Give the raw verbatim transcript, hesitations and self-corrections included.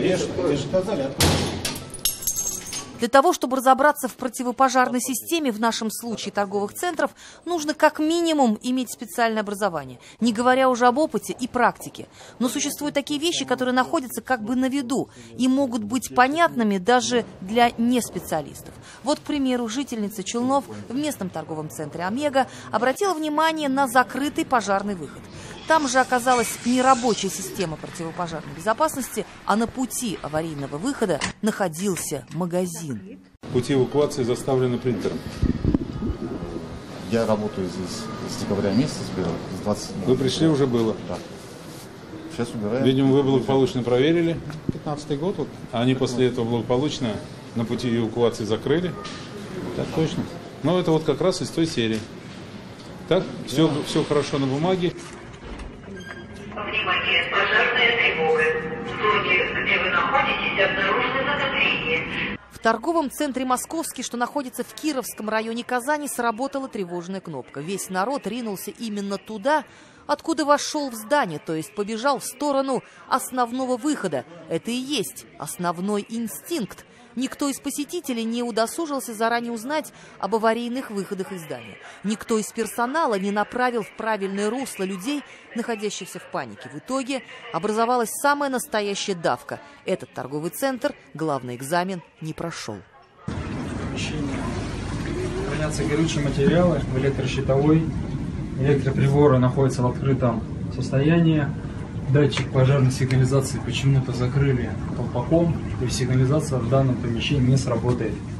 Конечно, тебе же сказали, открыть. Для того, чтобы разобраться в противопожарной системе, в нашем случае торговых центров, нужно как минимум иметь специальное образование, не говоря уже об опыте и практике. Но существуют такие вещи, которые находятся как бы на виду и могут быть понятными даже для неспециалистов. Вот, к примеру, жительница Челнов в местном торговом центре «Омега» обратила внимание на закрытый пожарный выход. Там же оказалась не рабочая система противопожарной безопасности, а на пути аварийного выхода находился магазин. Пути эвакуации заставлены принтером. Я работаю здесь с декабря месяца, с двадцать седьмого. Вы пришли, уже было? Да. Сейчас убираем. Видимо, вы благополучно проверили. пятнадцатый год. Вот. А они после этого благополучно на пути эвакуации закрыли. Так точно. Ну, это вот как раз из той серии. Так, все, все хорошо на бумаге. Внимание, пожарная тревога. В зоне, где вы находитесь, обнаружено затопление. В торговом центре «Московский», что находится в Кировском районе Казани, сработала тревожная кнопка. Весь народ ринулся именно туда, откуда вошел в здание, то есть побежал в сторону основного выхода. Это и есть основной инстинкт. Никто из посетителей не удосужился заранее узнать об аварийных выходах из здания. Никто из персонала не направил в правильное русло людей, находящихся в панике. В итоге образовалась самая настоящая давка. Этот торговый центр главный экзамен не прошел. Хранятся горючие материалы в электрощитовой. Электроприборы находятся в открытом состоянии. Датчик пожарной сигнализации почему-то закрыли колпаком, то есть сигнализация в данном помещении не сработает.